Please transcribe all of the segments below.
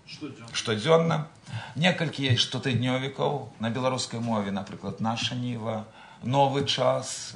штодзённа. Некалькі штотыднёвікаў на беларускай мове, напрыклад, «Наша Ніва», «Новы час»,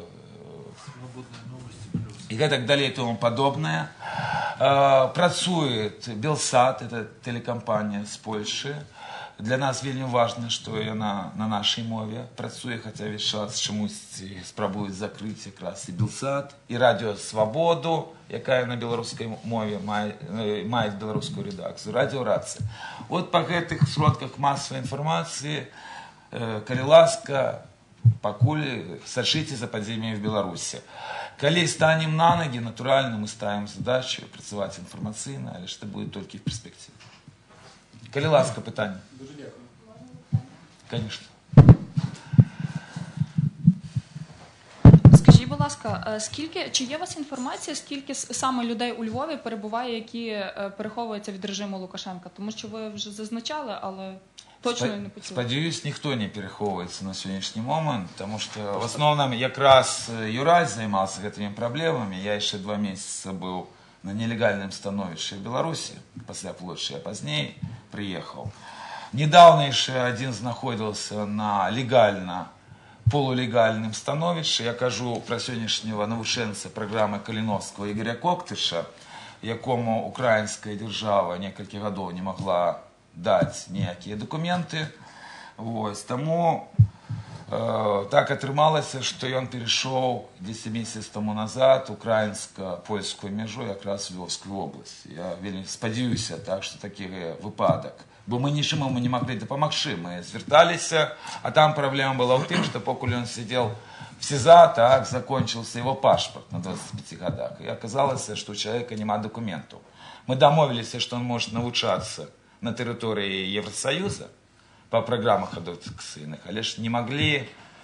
и так далее и тому подобное. Працует Белсат, это телекомпания с Польши. Для нас вельмі важно, что она на нашей мове працуе, хотя весь час чомусь спрабуюць закрыть якраз и Белсат, и Радио Свободу, якая на беларускай мове мае беларускую редакцию, Радио Рацыя. Вот по гэтых сродках массовой информации, калі ласка, пакуль сачыце за падзеямі в Беларуси. Калі станем на ноги, натурально мы ставим задачу працаваць информацыйна, але это будет только в перспективе. Калі ласка, пытанне. Дуже дякую. Конечно. Скажіть, будь ласка, чи є у вас інформація, скільки саме людей у Львові перебуває, які переховуються від режиму Лукашенка? Тому що ви вже зазначали, але точно не почули. Сподіваюсь, ніхто не переховується на сьогоднішній момент, тому що в основному якраз Юрай займався гэтымі проблемами. Я ще 2 місяці був на нелегальном становішчі в Беларусі, після Плошчы, а пазней приехал. Недавно еще один знаходился на полулегальном становішчы. Я кажу про сённяшняго навучэнца праграмы Каліновского Ігоря Коктыша, якому украинская держава некалькі гадоў не могла дать ніякія документы. Тому так атрымалася, што ён перешоў 10 месяцев тому назад украинско-польскую мяжу якраз в Львовскую область. Я вельмі спадзяюся, так, што такі выпадак. Бо мы нічому не могли дапамагчы. Мы звярталіся, а там проблема была ў тым, што покуль он сидел в СИЗО, так, закончился его пашпорт на 25 годах. И оказалось, что у человека нема документов. Мы домовились, что он может навучаться на территории Евросоюза по программах адаптацыйных, але ж не могли,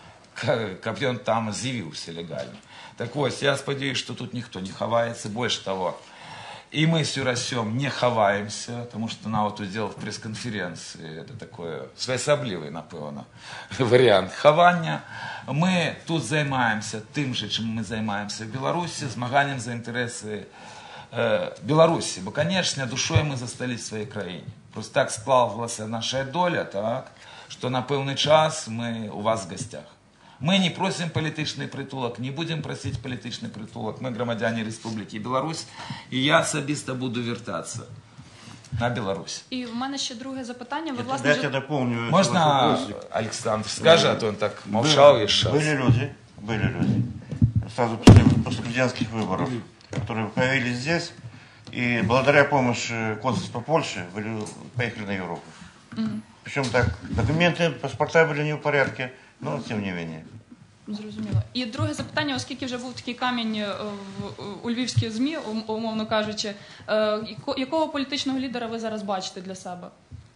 каб ён там з'явіўся легально. Так вот, я спадзяюсь, что тут никто не хаваецца. Больше того, и мы с Юрасем не хаваемся, потому что нават удзел в пресс-конференции, это такой своеасаблівый, напэўна, вариант хавання. Мы тут займаемся тым же, чем мы займаемся в Беларуси, змаганнем за интересы Беларуси. Бо, конечно, душой мы застались в своей краине. Просто так склалася наша доля, так, что на пэўны час мы у вас в гостях. Мы не просим політичний притулок, не будем просить політичний притулок. Мы громадяне Республики Беларусь, и я особисто буду вертаться на Беларусь. І в мене ще друге запитання. Ви, власне, я дополню. Можно Александр скажет, а то он так молчал и шел. Были люди, сразу после президентских выборов, которые появились здесь, и благодаря помощи консульства Польши поехали на Европу. Причем так, документы, паспорта были не в порядке, но тем не менее. Зрозуміло. І друге запитання, оскільки вже був такий камінь у львівській ЗМІ, умовно кажучи, якого політичного лідера ви зараз бачите для себе?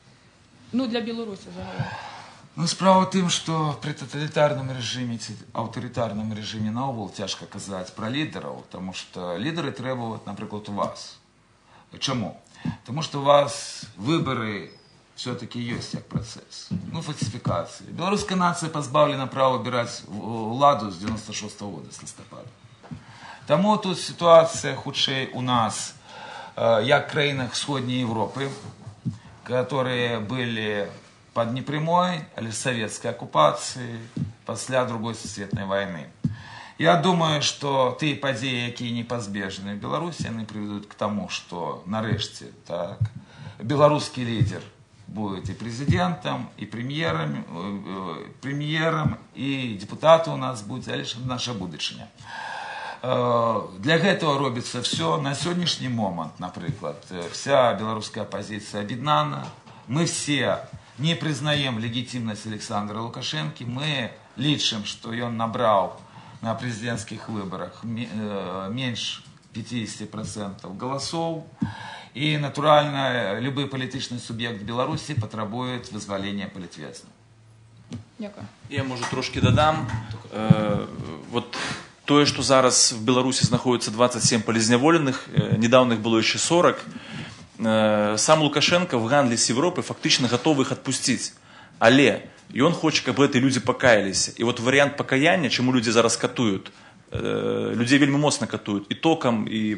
Ну, для Білорусі загалом. Ну, справа в тым, что при тоталитарном режиме, авторитарном режиме наогул тяжко казаць про лидеров, потому что лидеры требуют, например, у вас. Чему? Потому что у вас выборы все-таки есть как процесс. Ну, фальсификации. Белорусская нация позбавлена права выбирать владу с 96 года, с листопада. Тому тут ситуация худшей у нас, як в краинах Сходней Европы, которые были под непрямой, але советской оккупацией после Другой Сусветной войны. Я думаю, что те подеи, якія непазбежны в Беларуси, они приведут к тому, что нарэшце так, белорусский лидер будет и президентом, и премьером, и депутаты у нас будут, але наша будучыня. Для этого робится все. На сегодняшний момент, например, вся белорусская оппозиция объединена. Мы все не признаем легитимность Александра Лукашенко. Мы лічым, что он набрал на президентских выборах меньше 50% голосов. И, натурально, любой политичный субъект Беларуси потребует вызволения политв'язнів. Дякую. Я, може, трошки додам. Вот тое, что зараз в Беларуси знаходится 27 полізняволеных, недавно их было еще 40, сам Лукашенко в гандлі с Европой фактично готов их отпустить. Але, и он хочет, чтобы эти люди покаялись. И вот вариант покаяния, чему люди зараз катуют, людей вельми моцно катуют, и током, и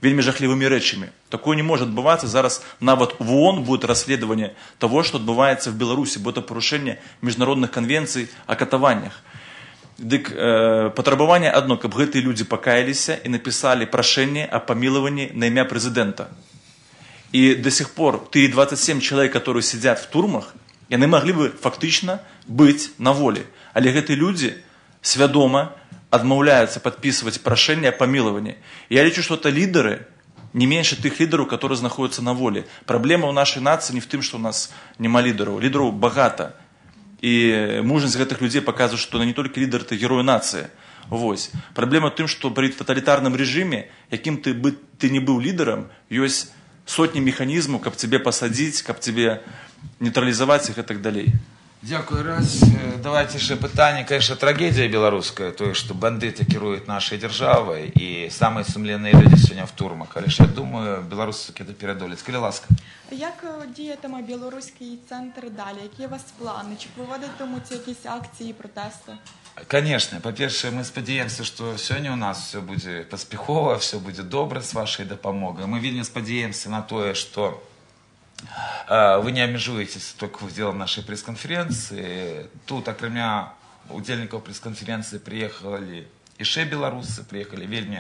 вельмі жахлівымі рэчамі. Такое не может адбывацца. Зараз нават в ООН будет расследование того, что адбываецца в Беларусі, бо это парушэнне міжнародных канвенцый о катаваннях. Дык патрабаванне адно, каб гэтыя людзі пакаяліся і напісалі прашэнне о памілаванні на імя прэзідэнта. И до сих пор тыя 27 человек, которые сидят в турмах, яны маглі бы фактычна быць на волі. Але гэтыя людзі свядома адмаўляюцца падпісваць прашэнне о памілаванні. Я лічу, что это лидеры, не меньше тых лидеров, которые находятся на воле. Проблема у нашей нации не в том, что у нас нема лидеров. Лидеров багата. И мужность гэтых людей показывает, что не только лидер, это герой нации. Вось. Проблема в том, что при тоталитарном режиме, яким ты не был лидером, есть сотни механизмов, как тебе посадить, как тебе нейтрализовать их и так далее. Дякую, раз. Давайте ще питання. Конечно, трагедія білоруська, то, що бандити керують нашою державою, і самі сумлінні люди сьогодні в турмах. Але ж я думаю, білоруси таки це передолять. Скажіть, ласка. Як діятиме білоруський центр далі? Які у вас плани? Чи проводитимуть якісь акції, протести? Конечно. По-перше, мы сподіваємося, що сьогодні у нас все буде поспіхово, все буде добре з вашою допомогою. Ми вельми сподіваємося на те, що вы не обмежуетесь только делом нашей пресс-конференции. Тут, окромя удельников пресс-конференции, приехали еще белорусы, приехали вельми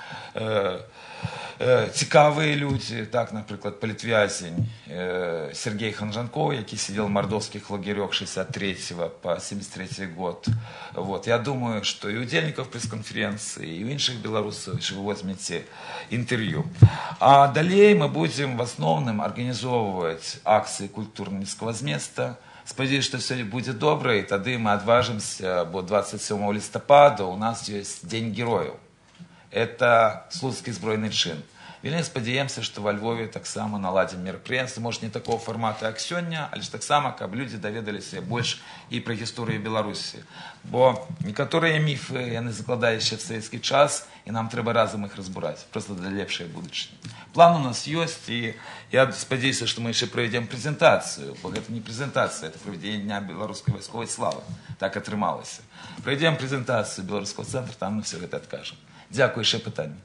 цікаві люди, так, наприклад, політв'язень Сергей Ханжанков, який сидел в мордовских лагерях 63 по 73 год. Вот. Я думаю, что и у удельников пресс-конференции, и у інших белорусов, что вы возьмете интервью. А далее мы будем в основном организовывать акции культурно-низкого зместа. Сподіваюсь, что все будет добре, и тогда мы отважимся, бо 27 листопада у нас есть День героев. Это Слуцкий збройний чин. Вельми сподіваємося, що во Львові так само наладимо мероприятие, може не такого формату, як сьогодні, але ж так само, щоб люди довідалися більше і про історію Білорусі. Бо некоторі міфи, я не закладаю ще в совєтський час, і нам треба разом їх розбирати, просто для лепшої будущего. План у нас є, і я сподіваюся, що ми ще проведемо презентацію, бо це не презентація, це проведення Дня білоруської військової слави, так отрималося. Проведемо презентацію Білоруського центру, там ми все це відкажемо. Дякую, ще питання.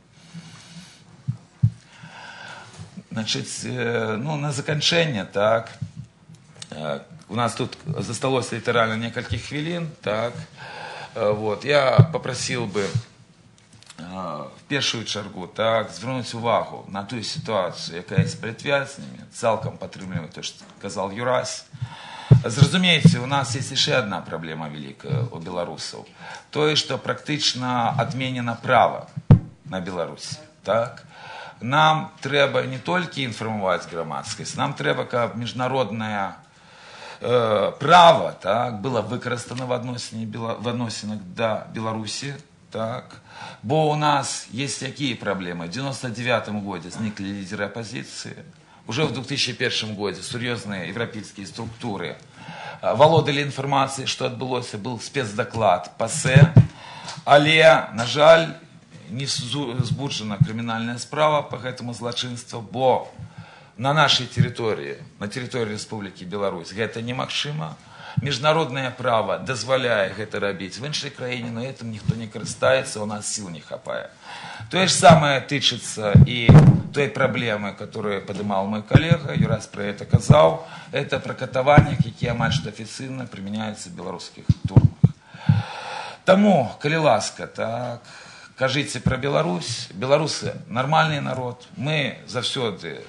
Значить, ну, на закінчення, так, у нас тут засталося літерально несколько хвилин, так, вот, я попросив би в першу чергу, так, звернути увагу на ту ситуацію, яка є з політв'язнями, цілком підтримую те, що казав Юрась. Зрозумієте, у нас є ще одна проблема велика у білорусів, то, що практично відмінено право на Білорусі, так. Нам треба не тільки інформувати громадськість, нам треба, щоб міжнародне право, так, було використано в відносинах до Білорусі, так. Бо у нас є які проблеми. В 1999 году зникли лідери опозиції. Уже в 2001 году серйозні європейські структури володали інформацією, що відбулося, був спецдоклад ПАСЕ, але, на жаль, не збуджена кримінальна справа по гэтаму злачынству, бо на нашей территории, на территории Республики Беларусь, гэта немагчыма. Міжнароднае право дазваляе гэта рабіць в іншай краіне, но этим ніхто не карыстаецца, у нас сил не хапае. То же самое тычыцца и той проблемы, которую поднимал мой коллега, Юрась про это казаў, это про катаванні, якія амаль што афіцыйна прымяняюцца в беларускіх турмах. Таму, калі ласка, так, кажите про Беларусь. Белорусы нормальный народ. Мы завсёды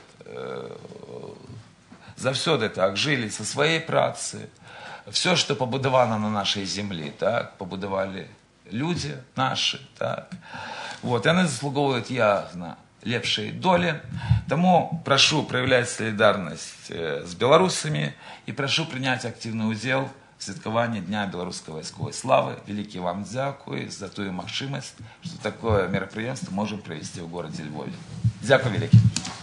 так жили со своей працы. Все, что побудовано на нашей земле, так, побудовали люди наши, так. Вот, и они заслуговывают явно лепшей доли. Тому прошу проявлять солидарность с белорусами и прошу принять активный удел в святковании Дня белорусской військової слави. Великий вам дякую за ту махчимость, что такое мероприятие можем провести в городе Львове. Дякую великий.